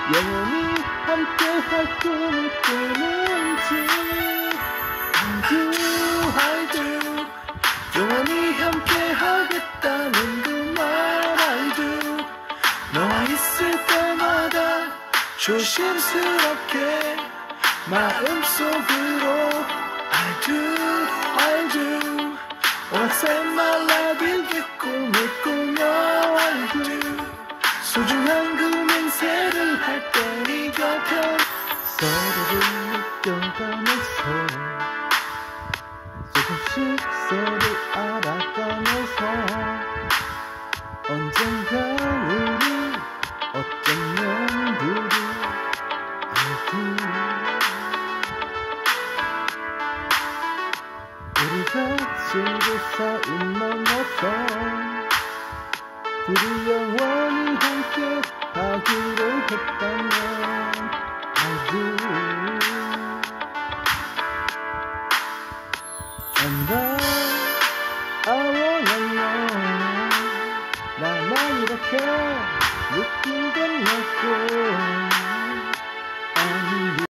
영원히 함께할 꿈을 꾸는지 I do 영원히 함께하겠다는 그 말 I do 너와 있을 때마다 조심스럽게 마음속으로 I do 어느새 말라빌 그 꿈을 꾸며 I do 소중한 그 맹세를 할 때 네 곁에 서로를 느껴가면서 조금씩 서로 알아가면서 언젠가 우리 어떤 면들이 알고 우리가 지고 싸움 넘어서 둘이 영원히 함께 하기로 했다면 I do And I wanna know 나만 이렇게 느낀 건 없고